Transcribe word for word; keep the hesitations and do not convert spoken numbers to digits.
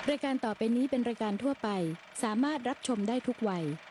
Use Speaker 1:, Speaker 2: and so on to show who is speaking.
Speaker 1: รายการต่อไปนี้เป็นรายการทั่วไปสามารถรับชมได้ทุกวัย